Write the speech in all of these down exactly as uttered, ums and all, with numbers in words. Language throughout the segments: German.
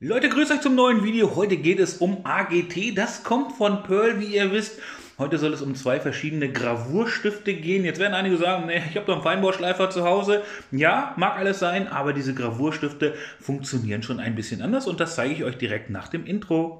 Leute, grüßt euch zum neuen Video. Heute geht es um A G T. Das kommt von Pearl, wie ihr wisst. Heute soll es um zwei verschiedene Gravurstifte gehen. Jetzt werden einige sagen, nee, ich habe doch einen Feinbauschleifer zu Hause. Ja, mag alles sein, aber diese Gravurstifte funktionieren schon ein bisschen anders und das zeige ich euch direkt nach dem Intro.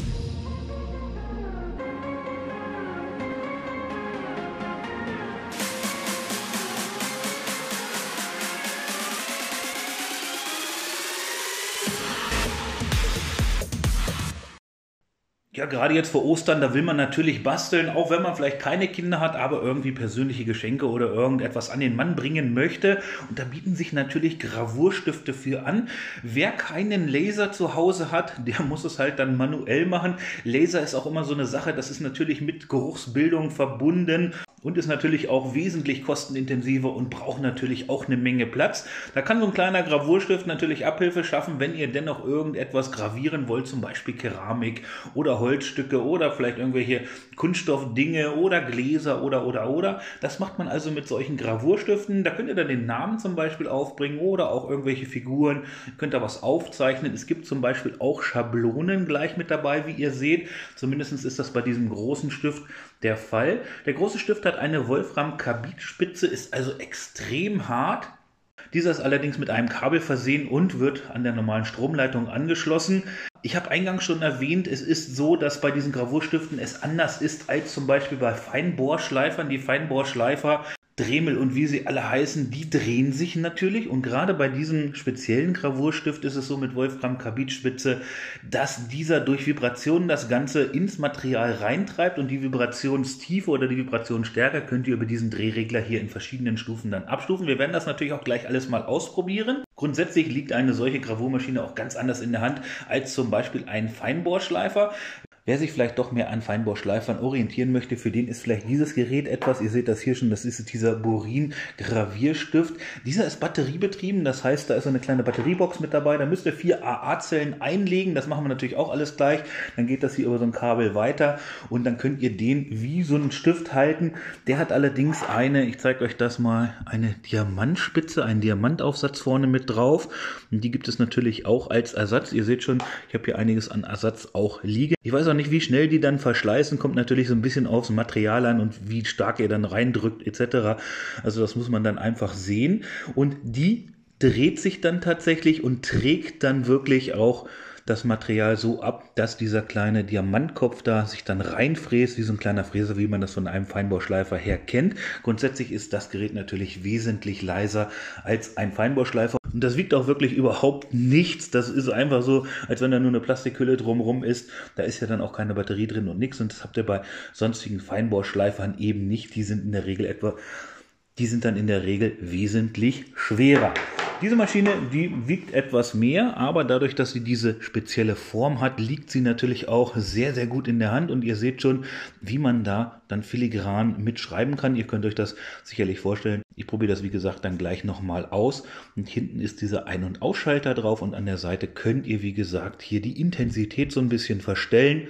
Ja, gerade jetzt vor Ostern, da will man natürlich basteln, auch wenn man vielleicht keine Kinder hat, aber irgendwie persönliche Geschenke oder irgendetwas an den Mann bringen möchte. Und da bieten sich natürlich Gravurstifte für an. Wer keinen Laser zu Hause hat, der muss es halt dann manuell machen. Laser ist auch immer so eine Sache, das ist natürlich mit Geruchsbildung verbunden. Und ist natürlich auch wesentlich kostenintensiver und braucht natürlich auch eine Menge Platz. Da kann so ein kleiner Gravurstift natürlich Abhilfe schaffen, wenn ihr dennoch irgendetwas gravieren wollt, zum Beispiel Keramik oder Holzstücke oder vielleicht irgendwelche Kunststoffdinge oder Gläser oder oder oder. Das macht man also mit solchen Gravurstiften. Da könnt ihr dann den Namen zum Beispiel aufbringen oder auch irgendwelche Figuren. Ihr könnt da was aufzeichnen. Es gibt zum Beispiel auch Schablonen gleich mit dabei, wie ihr seht. Zumindest ist das bei diesem großen Stift der Fall. Der große Stift hat eine Wolfram-Carbid-Spitze, ist also extrem hart. Dieser ist allerdings mit einem Kabel versehen und wird an der normalen Stromleitung angeschlossen. Ich habe eingangs schon erwähnt, es ist so, dass bei diesen Gravurstiften es anders ist als zum Beispiel bei Feinbohrschleifern. Die Feinbohrschleifer, Dremel und wie sie alle heißen, die drehen sich natürlich und gerade bei diesem speziellen Gravurstift ist es so mit Wolfram-Carbid-Spitze, dass dieser durch Vibrationen das Ganze ins Material reintreibt und die Vibrationstiefe oder die Vibrationsstärke könnt ihr über diesen Drehregler hier in verschiedenen Stufen dann abstufen. Wir werden das natürlich auch gleich alles mal ausprobieren. Grundsätzlich liegt eine solche Gravurmaschine auch ganz anders in der Hand als zum Beispiel ein Feinbohrschleifer. Wer sich vielleicht doch mehr an Feinbohrschleifern orientieren möchte, für den ist vielleicht dieses Gerät etwas. Ihr seht das hier schon, das ist dieser Borin-Gravierstift. Dieser ist batteriebetrieben, das heißt, da ist so eine kleine Batteriebox mit dabei. Da müsst ihr vier A A-Zellen einlegen, das machen wir natürlich auch alles gleich. Dann geht das hier über so ein Kabel weiter und dann könnt ihr den wie so einen Stift halten. Der hat allerdings eine, ich zeige euch das mal, eine Diamantspitze, einen Diamantaufsatz vorne mit drauf. Und die gibt es natürlich auch als Ersatz. Ihr seht schon, ich habe hier einiges an Ersatz auch liegen. Ich weiß auch nicht, wie schnell die dann verschleißen, kommt natürlich so ein bisschen aufs Material an und wie stark ihr dann reindrückt et cetera. Also das muss man dann einfach sehen. Und die dreht sich dann tatsächlich und trägt dann wirklich auch das Material so ab, dass dieser kleine Diamantkopf da sich dann reinfräst, wie so ein kleiner Fräser, wie man das von einem Feinbohrschleifer her kennt. Grundsätzlich ist das Gerät natürlich wesentlich leiser als ein Feinbohrschleifer. Und das wiegt auch wirklich überhaupt nichts. Das ist einfach so, als wenn da nur eine Plastikhülle drumherum ist. Da ist ja dann auch keine Batterie drin und nichts. Und das habt ihr bei sonstigen Feinbohrschleifern eben nicht. Die sind in der Regel etwa, die sind dann in der Regel wesentlich schwerer. Diese Maschine, die wiegt etwas mehr, aber dadurch, dass sie diese spezielle Form hat, liegt sie natürlich auch sehr, sehr gut in der Hand. Und ihr seht schon, wie man da dann filigran mitschreiben kann. Ihr könnt euch das sicherlich vorstellen. Ich probiere das, wie gesagt, dann gleich nochmal aus. Und hinten ist dieser Ein- und Ausschalter drauf und an der Seite könnt ihr, wie gesagt, hier die Intensität so ein bisschen verstellen.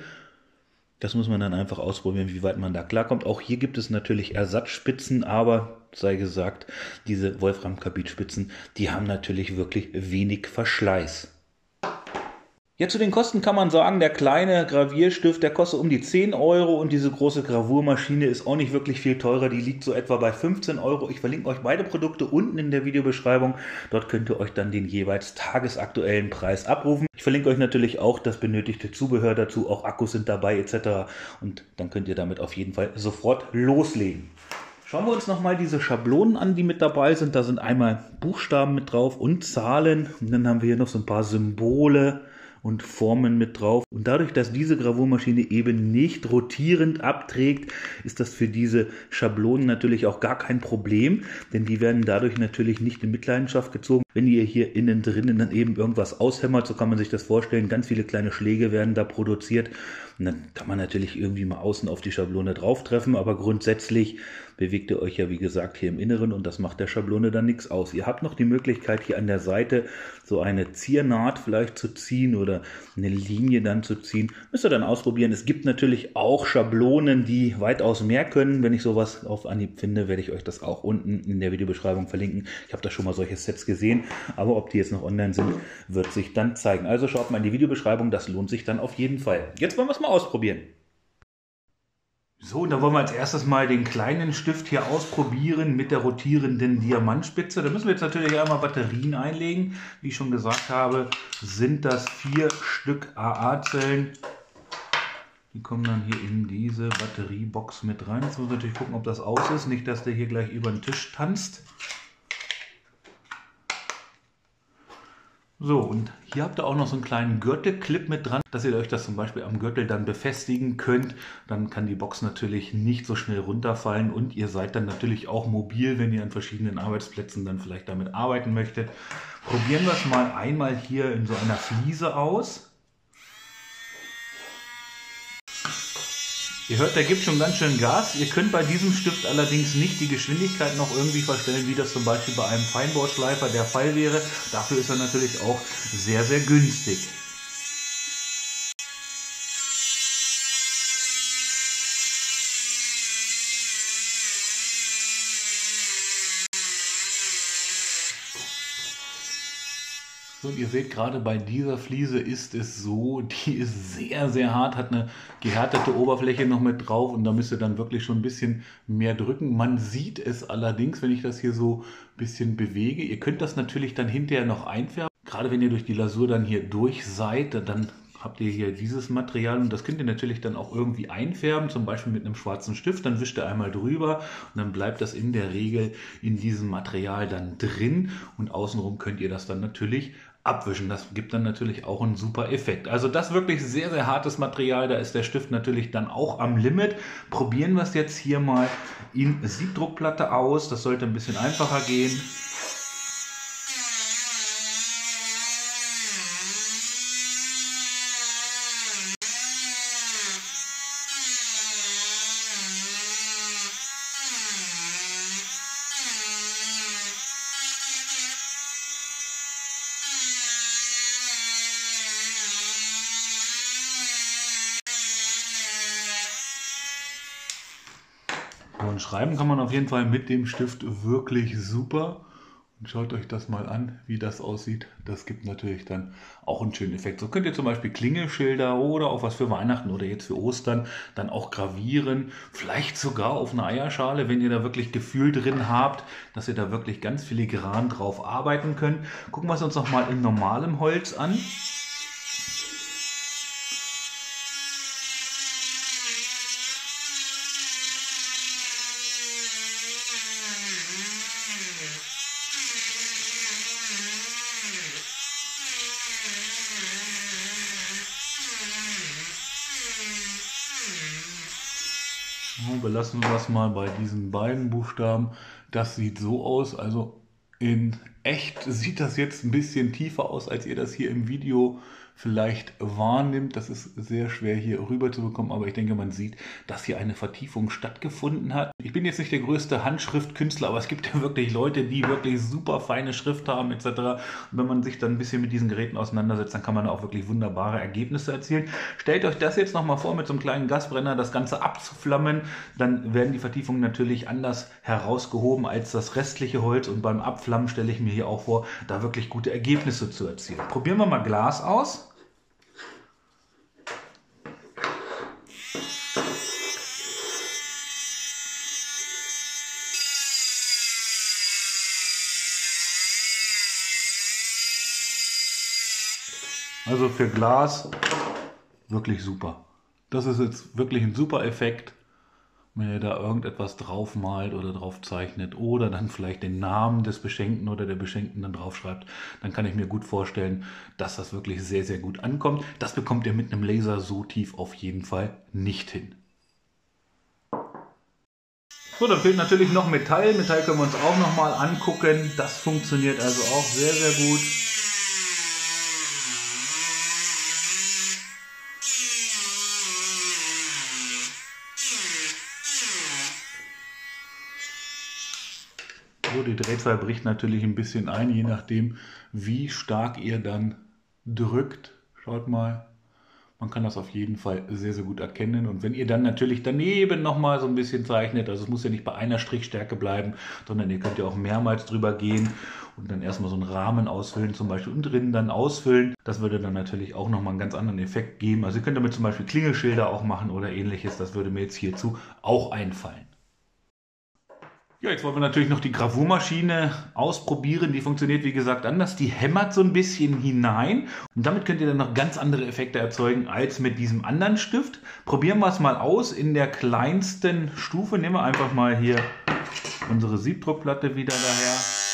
Das muss man dann einfach ausprobieren, wie weit man da klarkommt. Auch hier gibt es natürlich Ersatzspitzen, aber sei gesagt, diese Wolfram-Carbid-Spitzen, die haben natürlich wirklich wenig Verschleiß. Ja, zu den Kosten kann man sagen, der kleine Gravierstift, der kostet um die zehn Euro und diese große Gravurmaschine ist auch nicht wirklich viel teurer, die liegt so etwa bei fünfzehn Euro. Ich verlinke euch beide Produkte unten in der Videobeschreibung, dort könnt ihr euch dann den jeweils tagesaktuellen Preis abrufen. Ich verlinke euch natürlich auch das benötigte Zubehör dazu, auch Akkus sind dabei et cetera und dann könnt ihr damit auf jeden Fall sofort loslegen. Schauen wir uns nochmal diese Schablonen an, die mit dabei sind. Da sind einmal Buchstaben mit drauf und Zahlen und dann haben wir hier noch so ein paar Symbole und Formen mit drauf. Und dadurch, dass diese Gravurmaschine eben nicht rotierend abträgt, ist das für diese Schablonen natürlich auch gar kein Problem, denn die werden dadurch natürlich nicht in Mitleidenschaft gezogen. Wenn ihr hier innen drinnen dann eben irgendwas aushämmert, so kann man sich das vorstellen, ganz viele kleine Schläge werden da produziert und dann kann man natürlich irgendwie mal außen auf die Schablone drauf treffen, aber grundsätzlich bewegt ihr euch ja wie gesagt hier im Inneren und das macht der Schablone dann nichts aus. Ihr habt noch die Möglichkeit hier an der Seite so eine Ziernaht vielleicht zu ziehen oder eine Linie dann zu ziehen. Müsst ihr dann ausprobieren. Es gibt natürlich auch Schablonen, die weitaus mehr können. Wenn ich sowas auf Anhieb finde, werde ich euch das auch unten in der Videobeschreibung verlinken. Ich habe da schon mal solche Sets gesehen. aber ob die jetzt noch online sind, wird sich dann zeigen. Also schaut mal in die Videobeschreibung, das lohnt sich dann auf jeden Fall. Jetzt wollen wir es mal ausprobieren. So, und da wollen wir als erstes mal den kleinen Stift hier ausprobieren mit der rotierenden Diamantspitze. Da müssen wir jetzt natürlich einmal Batterien einlegen. Wie ich schon gesagt habe, sind das vier Stück A A-Zellen. Die kommen dann hier in diese Batteriebox mit rein. Jetzt muss man natürlich gucken, ob das aus ist. Nicht, dass der hier gleich über den Tisch tanzt. So, und hier habt ihr auch noch so einen kleinen Gürtelclip mit dran, dass ihr euch das zum Beispiel am Gürtel dann befestigen könnt. Dann kann die Box natürlich nicht so schnell runterfallen und ihr seid dann natürlich auch mobil, wenn ihr an verschiedenen Arbeitsplätzen dann vielleicht damit arbeiten möchtet. Probieren wir es mal einmal hier in so einer Fliese aus. Ihr hört, der gibt schon ganz schön Gas. Ihr könnt bei diesem Stift allerdings nicht die Geschwindigkeit noch irgendwie verstellen, wie das zum Beispiel bei einem Feinbauschleifer der Fall wäre. Dafür ist er natürlich auch sehr, sehr günstig. So, und ihr seht, gerade bei dieser Fliese ist es so, die ist sehr, sehr hart, hat eine gehärtete Oberfläche noch mit drauf und da müsst ihr dann wirklich schon ein bisschen mehr drücken. Man sieht es allerdings, wenn ich das hier so ein bisschen bewege. Ihr könnt das natürlich dann hinterher noch einfärben. Gerade wenn ihr durch die Lasur dann hier durch seid, dann habt ihr hier dieses Material und das könnt ihr natürlich dann auch irgendwie einfärben, zum Beispiel mit einem schwarzen Stift. Dann wischt ihr einmal drüber und dann bleibt das in der Regel in diesem Material dann drin und außenrum könnt ihr das dann natürlich abwischen. Das gibt dann natürlich auch einen super Effekt. Also das wirklich sehr, sehr hartes Material. Da ist der Stift natürlich dann auch am Limit. Probieren wir es jetzt hier mal in Siebdruckplatte aus. Das sollte ein bisschen einfacher gehen. Und schreiben kann man auf jeden Fall mit dem Stift wirklich super. Und schaut euch das mal an, wie das aussieht. Das gibt natürlich dann auch einen schönen Effekt. So könnt ihr zum Beispiel Klingelschilder oder auch was für Weihnachten oder jetzt für Ostern dann auch gravieren. Vielleicht sogar auf eine Eierschale, wenn ihr da wirklich Gefühl drin habt, dass ihr da wirklich ganz filigran drauf arbeiten könnt. Gucken wir es uns noch mal in normalem Holz an. Belassen wir das mal bei diesen beiden Buchstaben. Das sieht so aus, also in echt sieht das jetzt ein bisschen tiefer aus, als ihr das hier im Video vielleicht wahrnimmt. Das ist sehr schwer hier rüber zu bekommen, aber ich denke, man sieht, dass hier eine Vertiefung stattgefunden hat. Ich bin jetzt nicht der größte Handschriftkünstler, aber es gibt ja wirklich Leute, die wirklich super feine Schrift haben et cetera. Und wenn man sich dann ein bisschen mit diesen Geräten auseinandersetzt, dann kann man auch wirklich wunderbare Ergebnisse erzielen. Stellt euch das jetzt nochmal vor, mit so einem kleinen Gasbrenner das Ganze abzuflammen, dann werden die Vertiefungen natürlich anders herausgehoben als das restliche Holz und beim Abflammen stelle ich mir hier auch vor, da wirklich gute Ergebnisse zu erzielen. Probieren wir mal Glas aus. Also für Glas wirklich super. Das ist jetzt wirklich ein super Effekt, wenn ihr da irgendetwas drauf malt oder drauf zeichnet oder dann vielleicht den Namen des Beschenkten oder der Beschenkten dann drauf schreibt, dann kann ich mir gut vorstellen, dass das wirklich sehr, sehr gut ankommt. Das bekommt ihr mit einem Laser so tief auf jeden Fall nicht hin. So, dann fehlt natürlich noch Metall. Metall können wir uns auch nochmal angucken. Das funktioniert also auch sehr, sehr gut. So, die Drehzahl bricht natürlich ein bisschen ein, je nachdem, wie stark ihr dann drückt. Schaut mal, Man kann das auf jeden Fall sehr, sehr gut erkennen. Und wenn ihr dann natürlich daneben nochmal so ein bisschen zeichnet, also es muss ja nicht bei einer Strichstärke bleiben, sondern ihr könnt ja auch mehrmals drüber gehen und dann erstmal so einen Rahmen ausfüllen zum Beispiel und drinnen dann ausfüllen. Das würde dann natürlich auch nochmal einen ganz anderen Effekt geben. Also ihr könnt damit zum Beispiel Klingelschilder auch machen oder ähnliches. Das würde mir jetzt hierzu auch einfallen. Ja, jetzt wollen wir natürlich noch die Gravurmaschine ausprobieren. Die funktioniert, wie gesagt, anders. Die hämmert so ein bisschen hinein und damit könnt ihr dann noch ganz andere Effekte erzeugen als mit diesem anderen Stift. Probieren wir es mal aus in der kleinsten Stufe. Nehmen wir einfach mal hier unsere Siebdruckplatte wieder daher.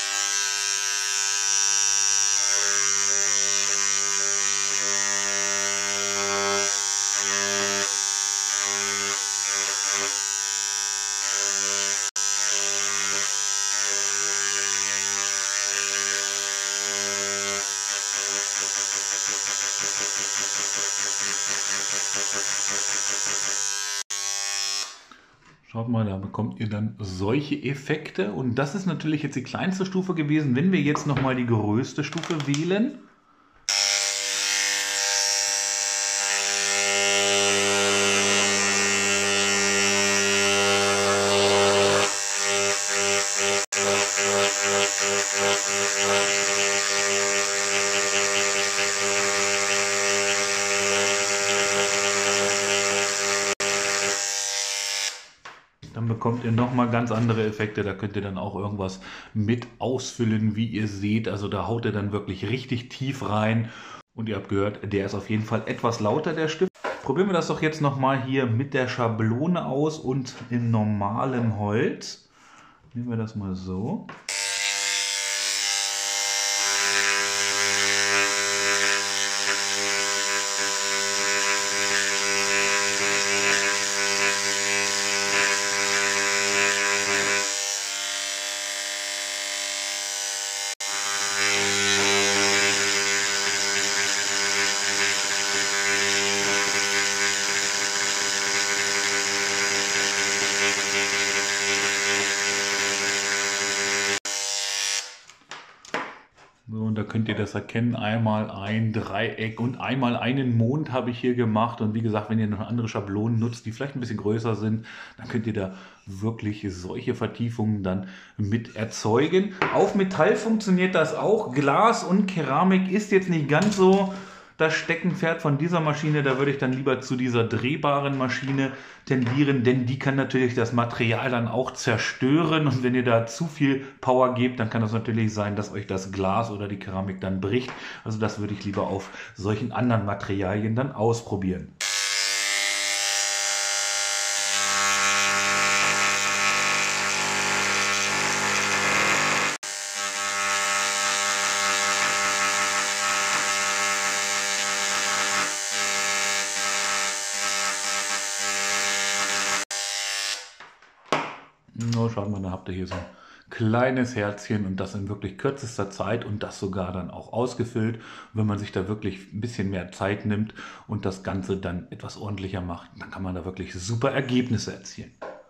Schaut mal, da bekommt ihr dann solche Effekte und das ist natürlich jetzt die kleinste Stufe gewesen. Wenn wir jetzt nochmal die größte Stufe wählen, dann bekommt ihr nochmal ganz andere Effekte. Da könnt ihr dann auch irgendwas mit ausfüllen, wie ihr seht. Also da haut ihr dann wirklich richtig tief rein. Und ihr habt gehört, der ist auf jeden Fall etwas lauter, der Stift. Probieren wir das doch jetzt nochmal hier mit der Schablone aus und in normalem Holz. Nehmen wir das mal so. So, und da könnt ihr das erkennen, einmal ein Dreieck und einmal einen Mond habe ich hier gemacht. Und wie gesagt, wenn ihr noch andere Schablonen nutzt, die vielleicht ein bisschen größer sind, dann könnt ihr da wirklich solche Vertiefungen dann mit erzeugen. Auf Metall funktioniert das auch. Glas und Keramik ist jetzt nicht ganz so das Steckenpferd von dieser Maschine. Da würde ich dann lieber zu dieser drehbaren Maschine tendieren, denn die kann natürlich das Material dann auch zerstören. Und wenn ihr da zu viel Power gebt, dann kann das natürlich sein, dass euch das Glas oder die Keramik dann bricht. Also das würde ich lieber auf solchen anderen Materialien dann ausprobieren. No, schaut mal, da habt ihr hier so ein kleines Herzchen und das in wirklich kürzester Zeit und das sogar dann auch ausgefüllt. Wenn man sich da wirklich ein bisschen mehr Zeit nimmt und das Ganze dann etwas ordentlicher macht, dann kann man da wirklich super Ergebnisse erzielen.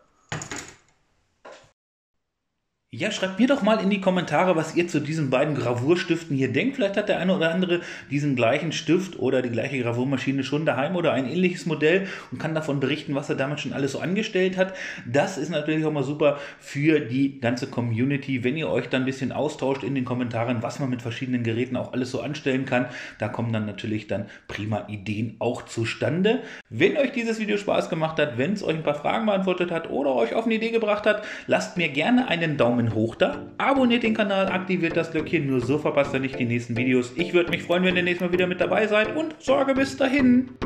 Ja, schreibt mir doch mal in die Kommentare, was ihr zu diesen beiden Gravurstiften hier denkt. Vielleicht hat der eine oder andere diesen gleichen Stift oder die gleiche Gravurmaschine schon daheim oder ein ähnliches Modell und kann davon berichten, was er damit schon alles so angestellt hat. Das ist natürlich auch mal super für die ganze Community, wenn ihr euch dann ein bisschen austauscht in den Kommentaren, was man mit verschiedenen Geräten auch alles so anstellen kann. Da kommen dann natürlich dann prima Ideen auch zustande. Wenn euch dieses Video Spaß gemacht hat, wenn es euch ein paar Fragen beantwortet hat oder euch auf eine Idee gebracht hat, lasst mir gerne einen Daumen hoch da, abonniert den Kanal, aktiviert das Glöckchen, nur so verpasst ihr nicht die nächsten Videos. Ich würde mich freuen, wenn ihr nächstes Mal wieder mit dabei seid und sage bis dahin.